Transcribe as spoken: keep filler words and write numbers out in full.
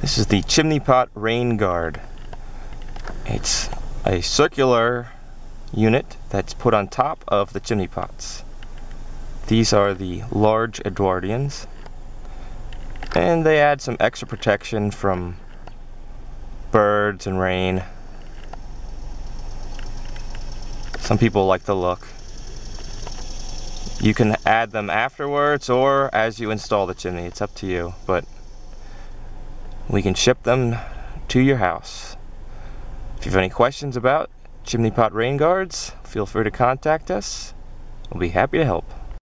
This is the chimney pot rain guard. It's a circular unit that's put on top of the chimney pots. These are the large Edwardians, and they add some extra protection from birds and rain. Some people like the look. You can add them afterwards or as you install the chimney. It's up to you, but we can ship them to your house. If you have any questions about chimney pot rain guards, feel free to contact us. We'll be happy to help.